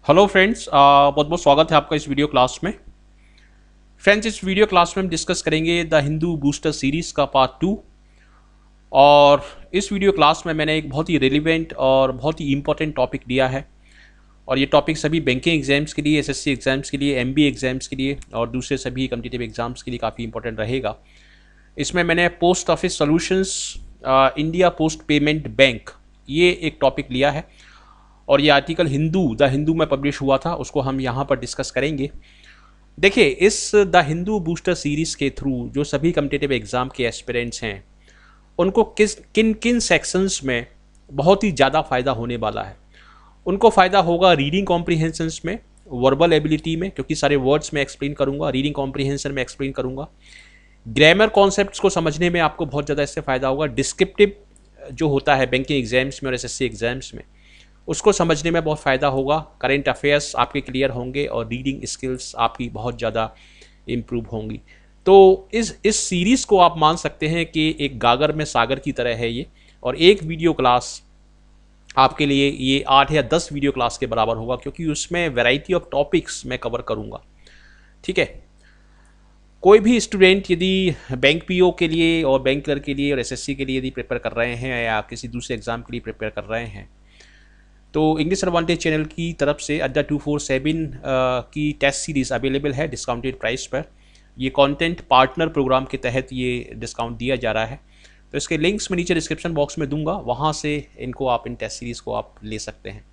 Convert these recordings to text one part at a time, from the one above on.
Hello friends, बहुत बहुत स्वागत है आपका इस वीडियो क्लास में। फ्रेंड्स, इस वीडियो क्लास में हम डिस्कस करेंगे द हिंदू बूस्टर सीरीज़ का पार्ट 2। और इस वीडियो क्लास में मैंने एक बहुत ही रिलेवेंट और बहुत ही इंपॉर्टेंट टॉपिक दिया है। और ये टॉपिक सभी बैंकिंग एग्जाम्स के लिए, एसएससी एग्जाम्स के लिए, एमबीए एग्जाम्स के लिए और दूसरे सभी कम्पिटिटिव एग्जाम्स के लिए काफ़ी इंपॉर्टेंट रहेगा। इसमें मैंने post office solutions, India post payment bank, ये एक टॉपिक लिया है। और ये आर्टिकल द हिंदू में पब्लिश हुआ था, उसको हम यहाँ पर डिस्कस करेंगे। देखिए, इस द हिंदू बूस्टर सीरीज़ के थ्रू जो सभी कम्पिटिटिव एग्ज़ाम के एस्पिरेंट्स हैं उनको किन किन सेक्शंस में बहुत ही ज़्यादा फ़ायदा होने वाला है। उनको फ़ायदा होगा रीडिंग कॉम्प्रीहेंशंस में, वर्बल एबिलिटी में, क्योंकि सारे वर्ड्स में एक्सप्लेन करूँगा, रीडिंग कॉम्प्रीहेंशन में एक्सप्लेन करूँगा, ग्रामर कॉन्सेप्ट्स को समझने में आपको बहुत ज़्यादा इससे फ़ायदा होगा, डिस्क्रिप्टिव जो होता है बैंकिंग एग्जाम्स में और एसएससी एग्जाम्स में उसको समझने में बहुत फ़ायदा होगा, करेंट अफेयर्स आपके क्लियर होंगे और रीडिंग स्किल्स आपकी बहुत ज़्यादा इम्प्रूव होंगी। तो इस सीरीज़ को आप मान सकते हैं कि एक गागर में सागर की तरह है ये। और एक वीडियो क्लास आपके लिए ये 8 या 10 वीडियो क्लास के बराबर होगा, क्योंकि उसमें वैरायटी ऑफ टॉपिक्स मैं कवर करूँगा। ठीक है, कोई भी स्टूडेंट यदि बैंक पीओ के लिए और बैंक क्लर्क के लिए और एसएससी के लिए यदि प्रिपेयर कर रहे हैं या किसी दूसरे एग्ज़ाम के लिए प्रिपेयर कर रहे हैं, तो इंग्लिश एडवांटेज चैनल की तरफ से अड्डा 247 की टेस्ट सीरीज़ अवेलेबल है डिस्काउंटेड प्राइस पर। ये कंटेंट पार्टनर प्रोग्राम के तहत ये डिस्काउंट दिया जा रहा है। तो इसके लिंक्स मैं नीचे डिस्क्रिप्शन बॉक्स में दूंगा, वहाँ से इनको आप, इन टेस्ट सीरीज़ को आप ले सकते हैं।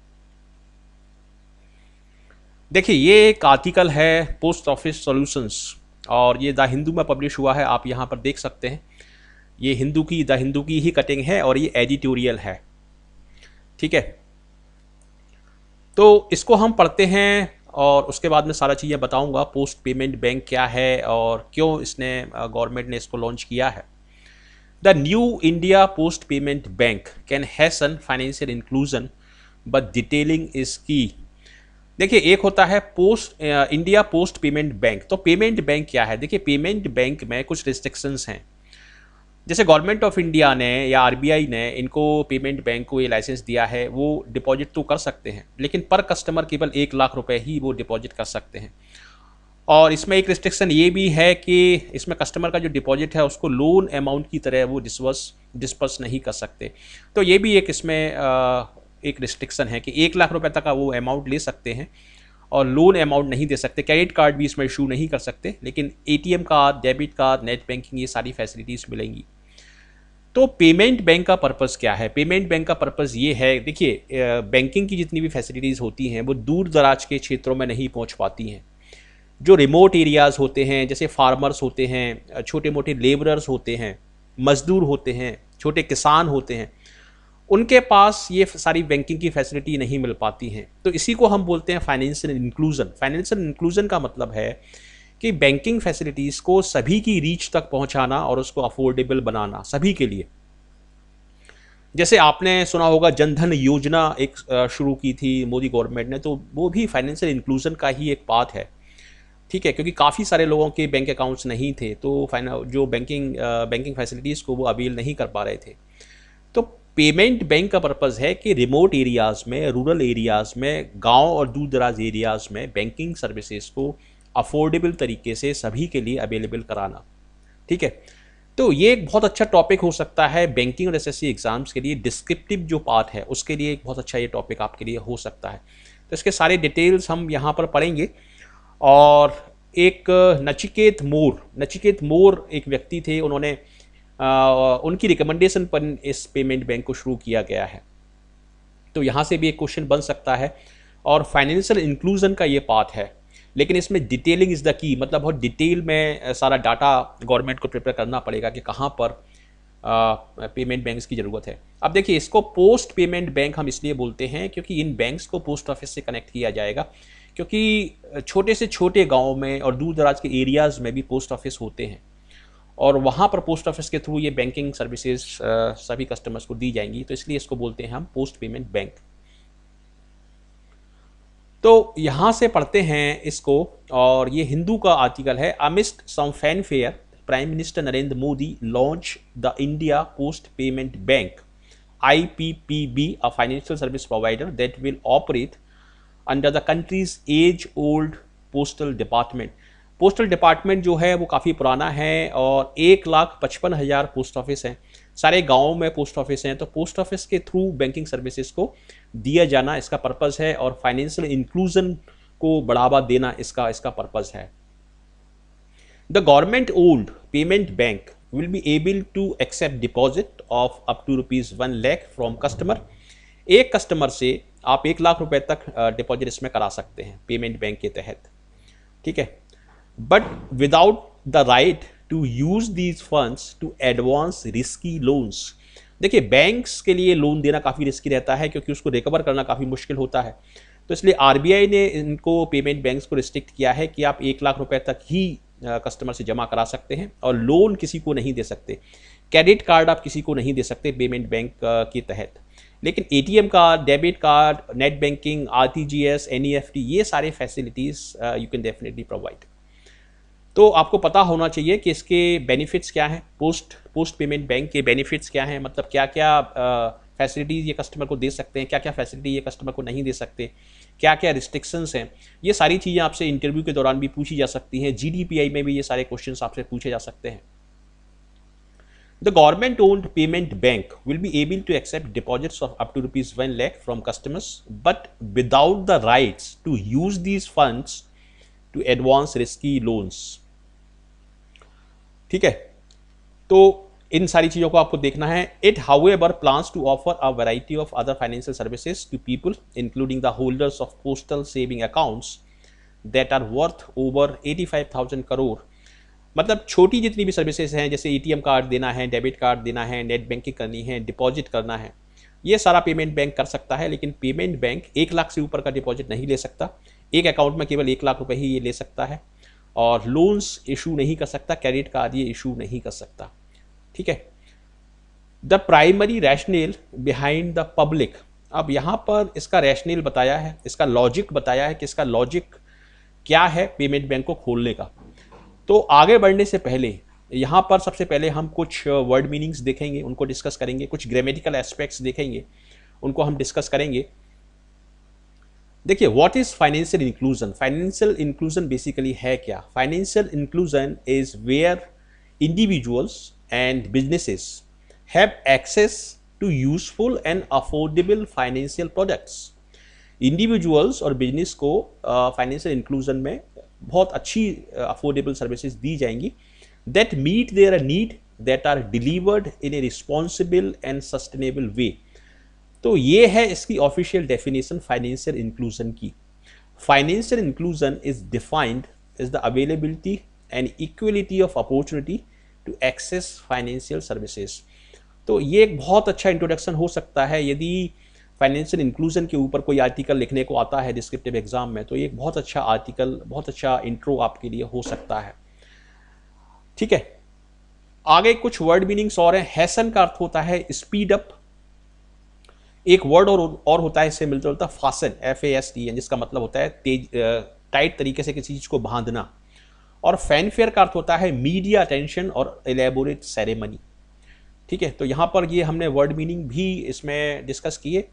देखिए, ये एक आर्टिकल है पोस्ट ऑफिस सॉल्यूशंस और ये द हिंदू में पब्लिश हुआ है, आप यहाँ पर देख सकते हैं। ये द हिंदू की ही कटिंग है और ये एडिटोरियल है। ठीक है, तो इसको हम पढ़ते हैं और उसके बाद में सारा चीज़ें बताऊंगा। पोस्ट पेमेंट बैंक क्या है और क्यों इसने गवर्नमेंट ने इसको लॉन्च किया है। The new India post payment bank can hasten financial inclusion but detailing is key. देखिए, एक होता है इंडिया पोस्ट पेमेंट बैंक। तो पेमेंट बैंक क्या है? देखिए, पेमेंट बैंक में कुछ रिस्ट्रिक्शंस हैं। जैसे गवर्नमेंट ऑफ इंडिया ने या आरबीआई ने इनको, पेमेंट बैंक को ये लाइसेंस दिया है, वो डिपॉजिट तो कर सकते हैं लेकिन पर कस्टमर केवल 1 लाख रुपए ही वो डिपॉजिट कर सकते हैं। और इसमें एक रिस्ट्रिक्शन ये भी है कि इसमें कस्टमर का जो डिपॉजिट है उसको लोन अमाउंट की तरह वो डिस्पर्स नहीं कर सकते। तो ये भी एक इसमें एक रिस्ट्रिक्शन है कि 1 लाख रुपए तक का वो अमाउंट ले सकते हैं और लोन अमाउंट नहीं दे सकते। क्रेडिट कार्ड भी इसमें इशू नहीं कर सकते, लेकिन ATM card, debit card, net banking, ये सारी फैसिलिटीज़ मिलेंगी। तो पेमेंट बैंक का पर्पज़ क्या है? पेमेंट बैंक का पर्पज़ ये है, देखिए, बैंकिंग की जितनी भी फैसिलिटीज़ होती हैं वो दूर दराज के क्षेत्रों में नहीं पहुंच पाती हैं। जो रिमोट एरियाज़ होते हैं, जैसे फार्मर्स होते हैं, छोटे मोटे लेबरर्स होते हैं, मजदूर होते हैं, छोटे किसान होते हैं, उनके पास ये सारी बैंकिंग की फैसिलिटी नहीं मिल पाती हैं। तो इसी को हम बोलते हैं फाइनेंशियल इंक्लूजन। फाइनेंशियल इंक्लूजन का मतलब है कि बैंकिंग फैसिलिटीज़ को सभी की रीच तक पहुंचाना और उसको अफोर्डेबल बनाना सभी के लिए। जैसे आपने सुना होगा जनधन योजना एक शुरू की थी मोदी गवर्नमेंट ने, तो वो भी फाइनेंशियल इंक्लूजन का ही एक पार्ट है। ठीक है, क्योंकि काफ़ी सारे लोगों के बैंक अकाउंट्स नहीं थे, तो जो बैंकिंग फैसिलिटीज़ को वो अवेल नहीं कर पा रहे थे। तो पेमेंट बैंक का पर्पज़ है कि रिमोट एरियाज़ में, रूरल एरियाज़ में, गांव और दूर दराज एरियाज़ में बैंकिंग सर्विसेज को अफोर्डेबल तरीके से सभी के लिए अवेलेबल कराना। ठीक है, तो ये एक बहुत अच्छा टॉपिक हो सकता है बैंकिंग और एसएससी एग्जाम्स के लिए। डिस्क्रिप्टिव जो पार्ट है उसके लिए एक बहुत अच्छा ये टॉपिक आपके लिए हो सकता है। तो इसके सारे डिटेल्स हम यहाँ पर पढ़ेंगे। और एक नचिकेत मोर एक व्यक्ति थे, उन्होंने उनकी रिकमेंडेशन पर इस पेमेंट बैंक को शुरू किया गया है। तो यहाँ से भी एक क्वेश्चन बन सकता है। और फाइनेंशियल इंक्लूजन का ये पार्ट है, लेकिन इसमें डिटेलिंग इज़ द की, मतलब बहुत डिटेल में सारा डाटा गवर्नमेंट को प्रिपेयर करना पड़ेगा कि कहाँ पर पेमेंट बैंक्स की ज़रूरत है। अब देखिए, इसको पोस्ट पेमेंट बैंक हम इसलिए बोलते हैं क्योंकि इन बैंक्स को पोस्ट ऑफिस से कनेक्ट किया जाएगा, क्योंकि छोटे से छोटे गाँव में और दूर दराज के एरियाज़ में भी पोस्ट ऑफिस होते हैं और वहाँ पर पोस्ट ऑफिस के थ्रू ये बैंकिंग सर्विसेज सभी कस्टमर्स को दी जाएंगी। तो इसलिए इसको बोलते हैं हम पोस्ट पेमेंट बैंक। तो यहाँ से पढ़ते हैं इसको, और ये हिंदू का आर्टिकल है। Amidst some fanfare, prime minister Narendra Modi launch the India post payment bank IPPB, a financial service provider that will operate under the country's age old postal department. Postal department जो है वो काफ़ी पुराना है और 1,55,000 पोस्ट ऑफिस हैं, सारे गाँव में पोस्ट ऑफिस हैं। तो पोस्ट ऑफिस के थ्रू बैंकिंग सर्विसेज को दिया जाना इसका पर्पज़ है और फाइनेंशियल इंक्लूजन को बढ़ावा देना इसका पर्पज़ है। The government owned payment bank will be able to accept deposit of up to ₹1 lakh from customer। एक कस्टमर से आप 1 लाख रुपए तक डिपॉजिट इसमें करा सकते हैं पेमेंट बैंक के तहत, ठीक है। But without the right to use these funds to advance risky loans. देखिए बैंक्स के लिए लोन देना काफ़ी रिस्की रहता है क्योंकि उसको रिकवर करना काफ़ी मुश्किल होता है। तो इसलिए आरबीआई ने इनको पेमेंट बैंक्स को रिस्ट्रिक्ट किया है कि आप 1 लाख रुपए तक ही कस्टमर से जमा करा सकते हैं और लोन किसी को नहीं दे सकते। क्रेडिट कार्ड आप किसी को नहीं दे सकते पेमेंट बैंक के तहत, लेकिन ATM card, debit card, net banking, RTGS, NEFT, ये सारे facilities you can definitely provide. तो आपको पता होना चाहिए कि इसके बेनिफिट्स क्या हैं, पोस्ट पेमेंट बैंक के बेनिफिट्स क्या हैं, मतलब क्या क्या फैसिलिटीज़ ये कस्टमर को दे सकते हैं, क्या क्या फैसिलिटी ये कस्टमर को नहीं दे सकते, क्या क्या रिस्ट्रिक्शंस हैं। ये सारी चीज़ें आपसे इंटरव्यू के दौरान भी पूछी जा सकती हैं। जीडीपीआई में भी ये सारे क्वेश्चंस आपसे पूछे जा सकते हैं। The government owned payment bank will be able to accept deposits of up to ₹1 lakh from customers but without the rights to use these funds to advance risky loans, ठीक है। तो इन सारी चीज़ों को आपको देखना है। It however plans to offer a variety of other financial services to people including the holders of postal saving accounts that are worth over 85,000 crore. मतलब छोटी जितनी भी सर्विसेज हैं, जैसे एटीएम कार्ड देना है, डेबिट कार्ड देना है, नेट बैंकिंग करनी है, डिपॉजिट करना है, ये सारा पेमेंट बैंक कर सकता है। लेकिन पेमेंट बैंक 1 लाख से ऊपर का डिपॉजिट नहीं ले सकता। एक अकाउंट में केवल 1 लाख रुपए ही ये ले सकता है और लोन्स इशू नहीं कर सकता, क्रेडिट कार्ड ये इशू नहीं कर सकता, ठीक है। The primary rationale behind the public. अब यहाँ पर इसका रैशनल बताया है, इसका लॉजिक बताया है कि इसका लॉजिक क्या है पेमेंट बैंक को खोलने का। तो आगे बढ़ने से पहले यहाँ पर सबसे पहले हम कुछ वर्ड मीनिंग्स देखेंगे, उनको डिस्कस करेंगे, कुछ ग्रामेटिकल एस्पेक्ट्स देखेंगे, उनको हम डिस्कस करेंगे। देखिए what is financial inclusion. Financial inclusion basically है क्या? Financial inclusion is where individuals and businesses have access to useful and affordable financial products। Individuals और बिजनेस को फाइनेंशियल इंक्लूजन में बहुत अच्छी अफोर्डेबल सर्विसेज दी जाएंगी that meet their need that are delivered in a responsible and sustainable way. तो ये है इसकी ऑफिशियल डेफिनेशन फाइनेंशियल इंक्लूजन की। Financial inclusion is defined as the availability and equality of opportunity to access financial services. तो ये एक बहुत अच्छा इंट्रोडक्शन हो सकता है यदि फाइनेंशियल इंक्लूजन के ऊपर कोई आर्टिकल लिखने को आता है डिस्क्रिप्टिव एग्जाम में, तो ये एक बहुत अच्छा आर्टिकल, बहुत अच्छा इंट्रो आपके लिए हो सकता है, ठीक है। आगे कुछ वर्ड मीनिंग्स और हैं। हैसन का अर्थ होता है स्पीड अप। एक वर्ड और होता है इससे मिलता जुलता, फासन, FASTN, जिसका मतलब होता है तेज, टाइट तरीके से किसी चीज को बांधना। और फैनफेयर का अर्थ होता है मीडिया अटेंशन और एलेबोरेट सेरेमनी, ठीक है। तो यहाँ पर ये हमने वर्ड मीनिंग भी इसमें डिस्कस किए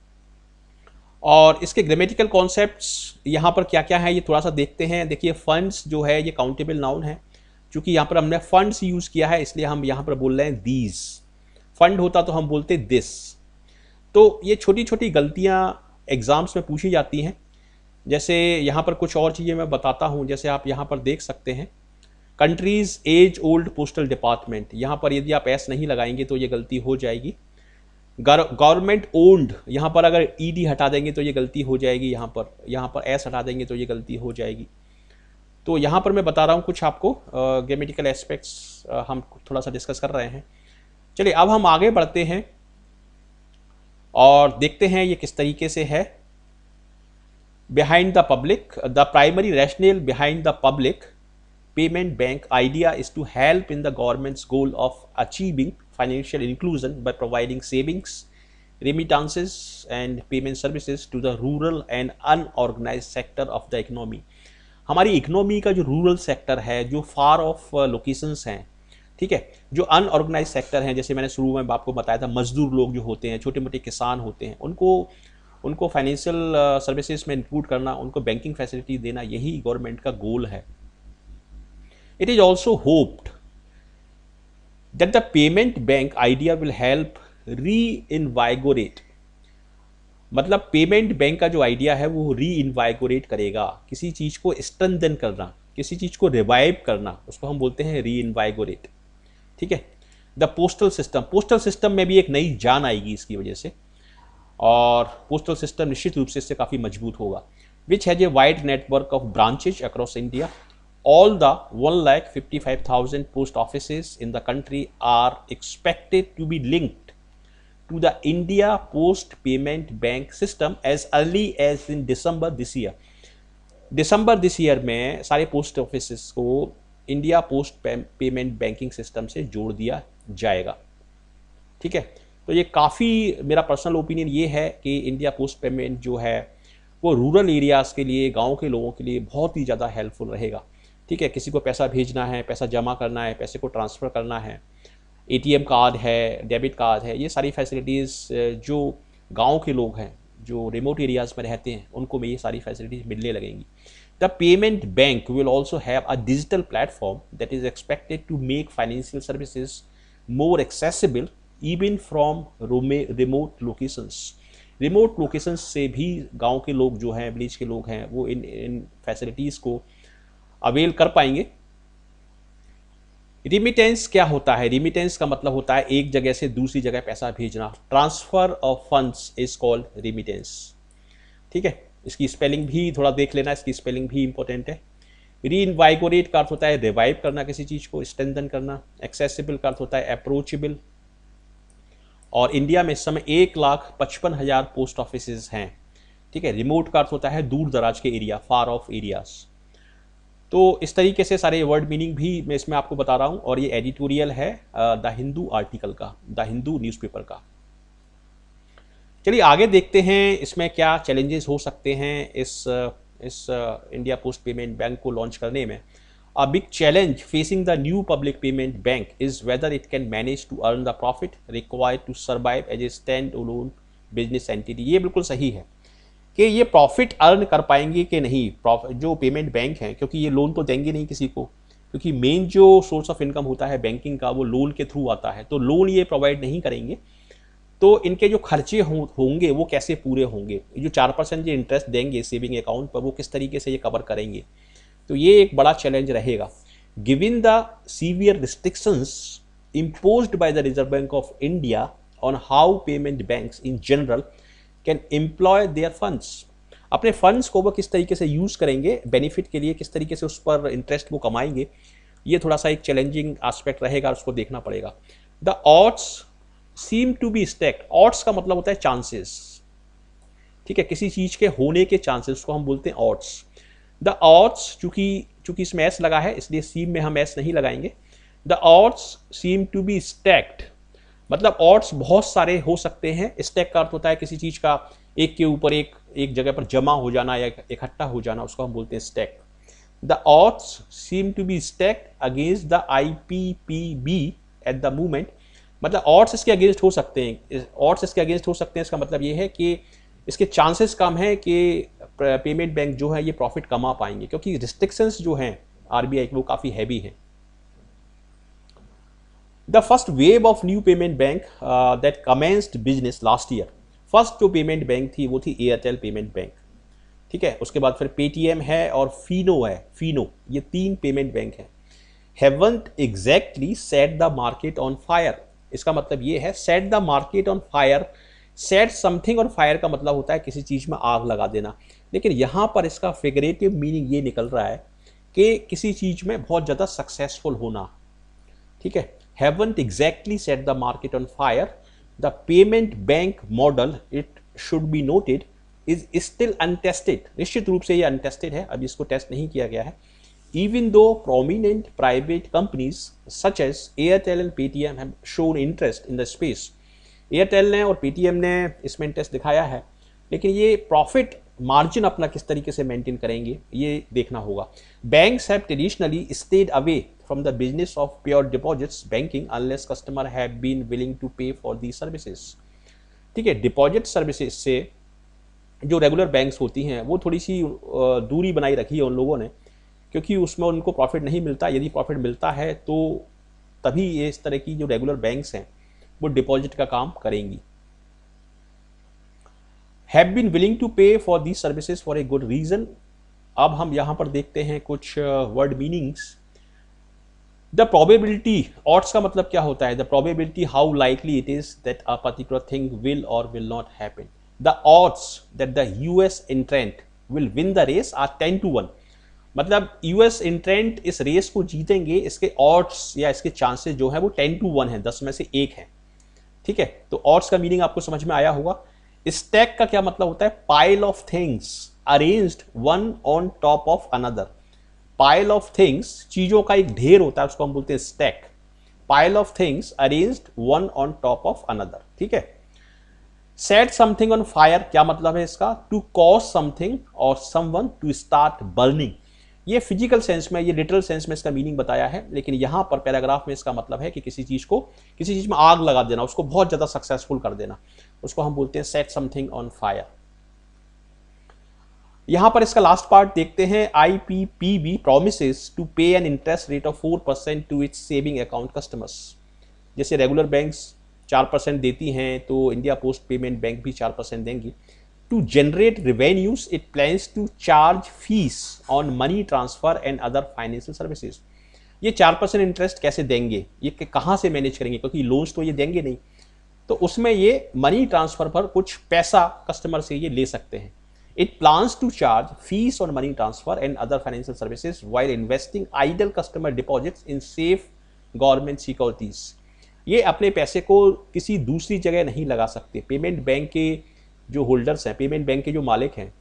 और इसके ग्रामेटिकल कॉन्सेप्ट्स यहाँ पर क्या क्या है ये थोड़ा सा देखते हैं। देखिए फंड्स जो है ये काउंटेबल नाउन है, क्योंकि यहाँ पर हमने फंड्स यूज़ किया है इसलिए हम यहाँ पर बोल रहे हैं दीज। फंड होता तो हम बोलते दिस। तो ये छोटी छोटी गलतियाँ एग्जाम्स में पूछी जाती हैं। जैसे यहाँ पर कुछ और चीज़ें मैं बताता हूँ, जैसे आप यहाँ पर देख सकते हैं country's age old postal department, यहाँ पर यदि आप एस नहीं लगाएंगे तो ये गलती हो जाएगी। गवर्नमेंट ओन्ड, यहाँ पर अगर ED हटा देंगे तो ये गलती हो जाएगी, यहाँ पर एस हटा देंगे तो ये गलती हो जाएगी। तो यहाँ पर मैं बता रहा हूँ कुछ आपको ग्रामेटिकल एस्पेक्ट्स हम थोड़ा सा डिस्कस कर रहे हैं। चलिए अब हम आगे बढ़ते हैं और देखते हैं ये किस तरीके से है। Behind the public, the primary rationale behind the public payment bank idea is to help in the government's goal of achieving financial inclusion by providing savings, remittances and payment services to the rural and unorganized sector of the economy। हमारी economy का जो rural sector है, जो फार of locations हैं, ठीक है, जो unorganised sector हैं, जैसे मैंने शुरू में आपको बताया था मजदूर लोग जो होते हैं, छोटे मोटे किसान होते हैं, उनको फाइनेंशियल सर्विसेज में इंक्लूड करना, उनको बैंकिंग फैसिलिटी देना, यही गवर्नमेंट का गोल है। It is also hoped that the payment bank idea will help reinvigorate, मतलब पेमेंट बैंक का जो आइडिया है वो री इनवाइगोरेट करेगा, किसी चीज़ को स्ट्रेंथन करना, किसी चीज़ को रिवाइव करना, उसको हम बोलते हैं री इनवाइगोरेट। ठीक है। The postal system, postal system में भी एक नई जान आएगी इसकी वजह से, और पोस्टल सिस्टम निश्चित रूप से इससे काफ़ी मजबूत होगा। Which has a wide network of branches across India, all the 1,55,000 post offices in the country are expected to be linked to the India Post Payment Bank system as early as in December this year. December this year में सारे post office को India post payment banking system से जोड़ दिया जाएगा। ठीक है। तो ये काफ़ी, मेरा पर्सनल ओपिनियन ये है कि इंडिया पोस्ट पेमेंट जो है वो रूरल एरियाज़ के लिए, गांव के लोगों के लिए बहुत ही ज़्यादा हेल्पफुल रहेगा। ठीक है। किसी को पैसा भेजना है, पैसा जमा करना है, पैसे को ट्रांसफ़र करना है, एटीएम कार्ड है, डेबिट कार्ड है, ये सारी फैसिलिटीज़ जो गांव के लोग हैं, जो रिमोट एरियाज़ में रहते हैं, उनको में ये सारी फैसिलिटीज़ मिलने लगेंगी। The payment bank will also have a digital platform that is expected to make financial services more accessible even from remote locations. Remote locations से भी गाँव के लोग जो हैं, विलेज के लोग हैं, वो इन फैसिलिटीज़ को अवेल कर पाएंगे। रिमिटेंस क्या होता है? रिमिटेंस का मतलब होता है एक जगह से दूसरी जगह पैसा भेजना। Transfer of funds is called remittance. ठीक है। इसकी स्पेलिंग भी थोड़ा देख लेना, इसकी स्पेलिंग भी इंपॉर्टेंट है। री इनवाइगोरेट का अर्थ होता है रिवाइव करना, किसी चीज़ को स्ट्रेंथन करना। एक्सेसिबल का अर्थ होता है अप्रोचेबल। और इंडिया में इस समय 1,55,000 पोस्ट ऑफिस हैं। ठीक है। रिमोट का अर्थ होता है दूर दराज के एरिया, फार ऑफ एरियाज। तो इस तरीके से सारे वर्ड मीनिंग भी मैं इसमें आपको बता रहा हूँ, और ये एडिटोरियल है द हिंदू आर्टिकल का, द हिंदू न्यूज़पेपर का। चलिए आगे देखते हैं इसमें क्या चैलेंजेस हो सकते हैं इस इंडिया पोस्ट पेमेंट बैंक को लॉन्च करने में। A big challenge facing the new public payment bank is whether it can manage to earn the profit required to survive as a stand alone business entity. ये बिल्कुल सही है कि ये profit earn कर पाएंगे कि नहीं जो पेमेंट बैंक हैं, क्योंकि ये लोन तो देंगे नहीं किसी को, क्योंकि मेन जो सोर्स ऑफ इनकम होता है बैंकिंग का वो लोन के थ्रू आता है, तो लोन ये प्रोवाइड नहीं करेंगे। तो इनके जो खर्चे होंगे वो कैसे पूरे होंगे? जो 4% जो इंटरेस्ट देंगे सेविंग अकाउंट पर, वो किस तरीके से ये कवर करेंगे? तो ये एक बड़ा चैलेंज रहेगा। Given the severe restrictions imposed by the Reserve Bank of India on how payment banks in general can employ their funds, अपने फंड्स को वो किस तरीके से यूज़ करेंगे बेनिफिट के लिए, किस तरीके से उस पर इंटरेस्ट वो कमाएंगे, ये थोड़ा सा एक चैलेंजिंग एस्पेक्ट रहेगा, उसको देखना पड़ेगा। The odds seem to be stacked. Odds का मतलब होता है चांसेस। ठीक है। किसी चीज़ के होने के चांसेस को हम बोलते हैं ऑड्स। द ऑड्स, चूंकि इसमें एस लगा है इसलिए सीम में हम एस नहीं लगाएंगे। The odds seem to be stacked, मतलब ऑड्स बहुत सारे हो सकते हैं। स्टैक का अर्थ होता है किसी चीज़ का एक के ऊपर एक जगह पर जमा हो जाना या इकट्ठा हो जाना, उसको हम बोलते हैं stack. The odds seem to be stacked against the IPPB at the moment, मतलब ऑड्स इसके अगेंस्ट हो सकते हैं। ऑड्स इसके अगेंस्ट हो सकते हैं, इसका मतलब ये है कि इसके चांसेस कम है कि पेमेंट बैंक जो है ये प्रॉफिट कमा पाएंगे, क्योंकि रिस्ट्रिक्शंस जो हैं RBI की वो काफ़ी हैवी हैं। The first wave of new payment bank that commenced business last year, first जो पेमेंट बैंक थी वो थी एयरटेल पेमेंट बैंक। ठीक है। उसके बाद फिर पेटीएम है और फिनो है। फिनो, ये 3 पेमेंट बैंक हैं। Haven't exactly set the market on fire, इसका मतलब ये है set the market on fire. Set something on fire का मतलब होता है किसी चीज़ में आग लगा देना, लेकिन यहाँ पर इसका फिगरेटिव मीनिंग ये निकल रहा है कि किसी चीज़ में बहुत ज़्यादा सक्सेसफुल होना। ठीक है। haven't exactly set the market on fire. The payment bank model, it should be noted, is still untested. निश्चित रूप से ये untested है, अभी इसको टेस्ट नहीं किया गया है। Even though prominent private companies such as Airtel and Paytm have shown interest in the space, Airtel ने और Paytm ने इसमें इंटरेस्ट दिखाया है, लेकिन ये प्रॉफिट मार्जिन अपना किस तरीके से मेंटेन करेंगे ये देखना होगा। Banks have traditionally stayed away from the business of pure deposits banking unless customer have been willing to pay for these services। ठीक है। डिपॉजिट सर्विसेज से जो रेगुलर बैंक्स होती हैं वो थोड़ी सी दूरी बनाई रखी है उन लोगों ने, क्योंकि उसमें उनको प्रॉफिट नहीं मिलता। यदि प्रॉफिट मिलता है तो तभी ये इस तरह की जो रेगुलर बैंक्स हैं वो डिपॉजिट का काम करेंगी। Have been willing to pay for these services for a good reason. अब हम यहाँ पर देखते हैं कुछ word meanings. The probability, odds का मतलब क्या होता है? The probability how likely it is that a particular thing will or will not happen. The odds that the US entrant will win the race are 10-1। मतलब US एंट्रेंट इस race को जीतेंगे, इसके ऑड्स या इसके चांसेस जो है वो 10-1 है, 10 में से 1 है। ठीक है, तो ऑड्स का मीनिंग आपको समझ में आया होगा। स्टैक का क्या मतलब होता है? Pile of things arranged one on top of another. Pile of things, चीजों का एक ढेर होता है, उसको हम बोलते हैं stack. Pile of things arranged one on top of another. ठीक है। सेट समथिंग ऑन फायर, क्या मतलब है इसका? To cause something or someone to start burning. ये फिजिकल सेंस में, ये लिटरल सेंस में इसका मीनिंग बताया है, लेकिन यहां पर पैराग्राफ में इसका मतलब है कि किसी चीज में आग लगा देना, उसको बहुत ज्यादा सक्सेसफुल कर देना, उसको हम बोलते हैं सेट समथिंग ऑन फायर। यहां पर इसका लास्ट पार्ट देखते हैं। IPPB promises to pay an interest rate of 4% to its saving account customers। जैसे रेगुलर बैंक्स 4% देती हैं, तो इंडिया पोस्ट पेमेंट बैंक भी 4% देंगी। To generate revenues it plans to charge fees on money transfer and other financial services. ये 4% interest कैसे देंगे, ये कहाँ से मैनेज करेंगे, क्योंकि लोन्स तो ये देंगे नहीं, तो उसमें ये मनी ट्रांसफर पर कुछ पैसा कस्टमर से ये ले सकते हैं। It plans to charge fees on money transfer and other financial services while investing idle customer deposits in safe government securities। ये अपने पैसे को किसी दूसरी जगह नहीं लगा सकते। पेमेंट बैंक के जो होल्डर्स हैं, पेमेंट बैंक के जो मालिक हैं,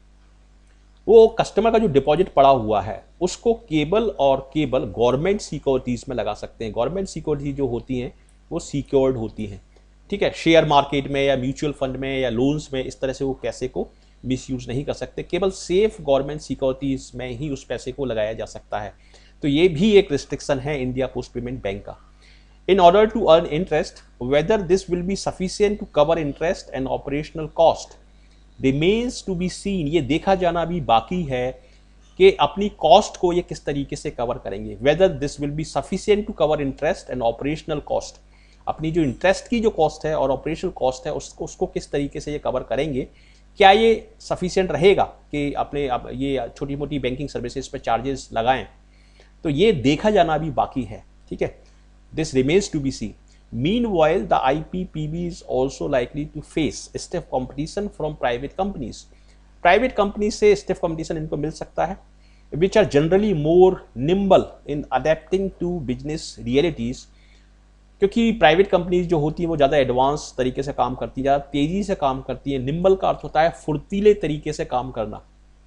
वो कस्टमर का जो डिपॉजिट पड़ा हुआ है उसको केवल गवर्नमेंट सिक्योरिटीज में लगा सकते हैं। गवर्नमेंट सिक्योरिटी जो होती हैं वो सिक्योर्ड होती हैं। ठीक है, शेयर मार्केट में या म्यूचुअल फंड में या लोन्स में इस तरह से वो पैसे को मिसयूज नहीं कर सकते। केवल सेफ गवर्नमेंट सिक्योरिटीज में ही उस पैसे को लगाया जा सकता है। तो ये भी एक रिस्ट्रिक्शन है इंडिया पोस्ट पेमेंट बैंक का। In order to earn interest, whether this will be sufficient to cover interest and operational cost remains to be seen. ये देखा जाना भी बाकी है कि अपनी कॉस्ट को ये किस तरीके से कवर करेंगे। Whether this will be sufficient to cover interest and operational cost, अपनी जो इंटरेस्ट की जो कॉस्ट है और ऑपरेशनल कॉस्ट है उसको किस तरीके से ये कवर करेंगे। क्या ये सफिशिएंट रहेगा कि अपने ये छोटी मोटी बैंकिंग सर्विसेज पर चार्जेस लगाएं? तो ये देखा जाना भी बाकी है। ठीक है, this remains to be seen. Meanwhile the IPPB is also likely to face stiff competition from private companies. Private company से स्टिफ कॉम्पिटिशन इनको मिल सकता है, which are generally more nimble in adapting to business realities. क्योंकि private companies जो होती हैं वो ज़्यादा एडवांस तरीके से काम करती हैं, ज़्यादा तेज़ी से काम करती हैं। निम्बल का अर्थ होता है फुर्तीले तरीके से काम करना।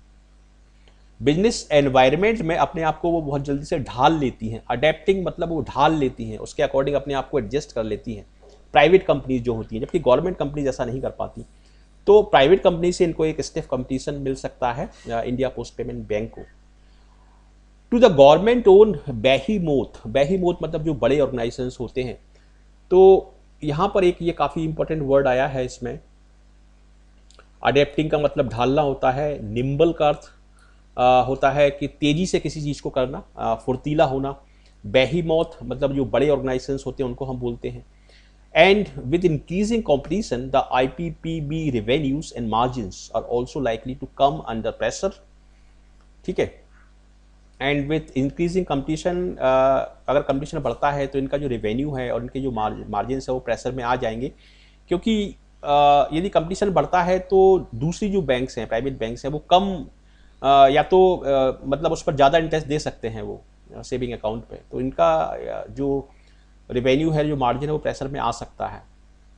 बिजनेस एनवायरनमेंट में अपने आप को वो बहुत जल्दी से ढाल लेती हैं। अडेप्टिंग मतलब वो ढाल लेती हैं, उसके अकॉर्डिंग अपने आप को एडजस्ट कर लेती हैं प्राइवेट कंपनीज जो होती हैं, जबकि गवर्नमेंट कंपनीज ऐसा नहीं कर पाती। तो प्राइवेट कंपनी से इनको एक स्टिफ कंपटीशन मिल सकता है इंडिया पोस्ट पेमेंट बैंक को। To the government own behemoth, behemoth मतलब जो बड़े ऑर्गेनाइजेशंस होते हैं। तो यहाँ पर एक ये काफ़ी इंपॉर्टेंट वर्ड आया है इसमें। अडेप्टिंग का मतलब ढालना होता है। निम्बल का अर्थ होता है कि तेज़ी से किसी चीज़ को करना, फुर्तीला होना। बेहीमोथ मतलब जो बड़े ऑर्गेनाइजेशंस होते हैं उनको हम बोलते हैं। And with increasing competition the IPPB revenues and margins are also likely to come under pressure. ठीक है, एंड विथ इंक्रीजिंग कंपटीशन, अगर कंपटीशन बढ़ता है तो इनका जो रेवेन्यू है और इनके जो मार्जिन है वो प्रेशर में आ जाएंगे। क्योंकि यदि कंपटीशन बढ़ता है तो दूसरी जो बैंक्स हैं, प्राइवेट बैंक्स हैं, वो कम या तो मतलब उस पर ज़्यादा इंटरेस्ट दे सकते हैं वो सेविंग अकाउंट पे, तो इनका जो रेवेन्यू है, जो मार्जिन है, वो प्रेशर में आ सकता है।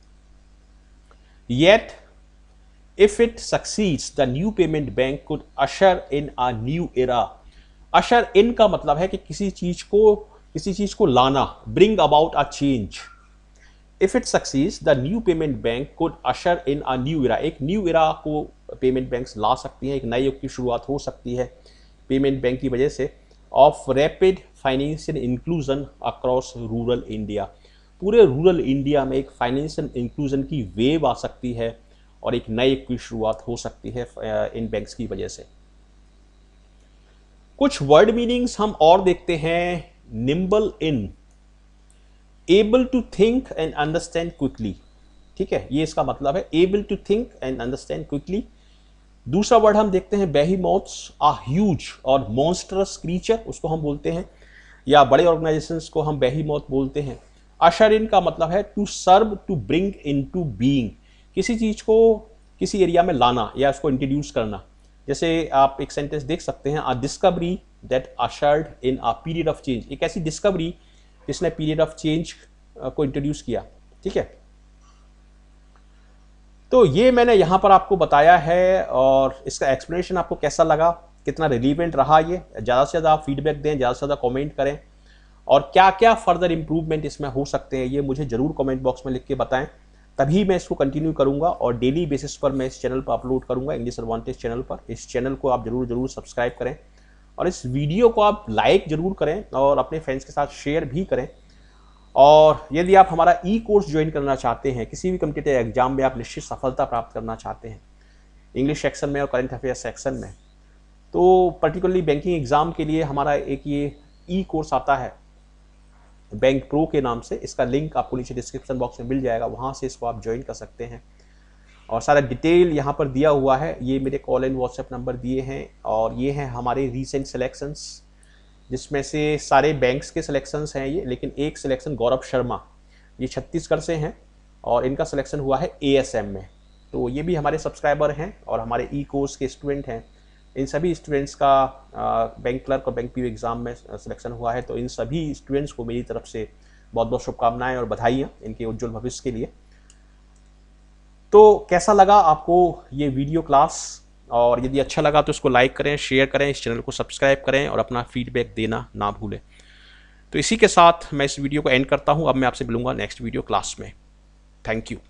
Yet if it succeeds the new payment bank could usher in a new era. Usher in का मतलब है कि किसी चीज को लाना, bring about a change. If it succeeds the new payment bank could usher in a new era. एक new era को पेमेंट बैंक्स ला सकती हैं, एक नए युग की शुरुआत हो सकती है पेमेंट बैंक की वजह से। Of rapid financial inclusion across rural India, पूरे रूरल इंडिया में एक फाइनेंशियल इंक्लूजन की वेव आ सकती है। और एक नए युग की शुरुआत हो सकती है इन बैंक्स की वजह से। कुछ वर्ड मीनिंग्स हम और देखते हैं। Nimble in, able to think and understand quickly, ठीक है, ये इसका मतलब है, able to think and understand quickly. दूसरा वर्ड हम देखते हैं behemoths, a huge or monstrous creature, उसको हम बोलते हैं, या बड़े ऑर्गेनाइजेशंस को हम बेहीमोथ बोलते हैं। अशर इन का मतलब है to serve, to bring into being, किसी चीज को किसी एरिया में लाना या उसको इंट्रोड्यूस करना। जैसे आप एक सेंटेंस देख सकते हैं, a discovery that ushered in a period of change, एक ऐसी डिस्कवरी जिसने पीरियड ऑफ चेंज को इंट्रोड्यूस किया, ठीक है। तो ये मैंने यहाँ पर आपको बताया है, और इसका एक्सप्लेनेशन आपको कैसा लगा, कितना रिलीवेंट रहा, ये ज़्यादा से ज़्यादा फीडबैक दें, ज़्यादा से ज़्यादा कमेंट करें, और क्या क्या फर्दर इंप्रूवमेंट इसमें हो सकते हैं ये मुझे ज़रूर कमेंट बॉक्स में लिख के बताएं, तभी मैं इसको कंटिन्यू करूँगा और डेली बेसिस पर मैं इस चैनल पर अपलोड करूँगा, इंग्लिश एडवांटेज चैनल पर। इस चैनल को आप जरूर सब्सक्राइब करें, और इस वीडियो को आप लाइक ज़रूर करें और अपने फ्रेंड्स के साथ शेयर भी करें। और यदि आप हमारा ई कोर्स ज्वाइन करना चाहते हैं, किसी भी कॉम्पिटिटिव एग्जाम में आप निश्चित सफलता प्राप्त करना चाहते हैं, इंग्लिश सेक्शन में और करंट अफेयर्स सेक्शन में, तो पर्टिकुलरली बैंकिंग एग्जाम के लिए हमारा एक ये ई कोर्स आता है बैंक प्रो के नाम से, इसका लिंक आपको नीचे डिस्क्रिप्शन बॉक्स में मिल जाएगा, वहाँ से इसको आप ज्वाइन कर सकते हैं। और सारा डिटेल यहाँ पर दिया हुआ है, ये मेरे कॉल एंड व्हाट्सएप नंबर दिए हैं, और ये हैं हमारे रीसेंट सिलेक्शंस, जिसमें से सारे बैंक्स के सिलेक्शंस हैं ये, लेकिन एक सिलेक्शन गौरव शर्मा, ये छत्तीसगढ़ से हैं, और इनका सिलेक्शन हुआ है ASM में। तो ये भी हमारे सब्सक्राइबर हैं और हमारे ई कोर्स के स्टूडेंट हैं। इन सभी स्टूडेंट्स का बैंक क्लर्क और बैंक PO एग्ज़ाम में सिलेक्शन हुआ है, तो इन सभी स्टूडेंट्स को मेरी तरफ से बहुत बहुत शुभकामनाएं और बधाइयाँ इनके उज्जवल भविष्य के लिए। तो कैसा लगा आपको ये वीडियो क्लास, और यदि अच्छा लगा तो इसको लाइक करें, शेयर करें, इस चैनल को सब्सक्राइब करें और अपना फीडबैक देना ना भूलें। तो इसी के साथ मैं इस वीडियो को एंड करता हूँ। अब मैं आपसे मिलूंगा नेक्स्ट वीडियो क्लास में। Thank you.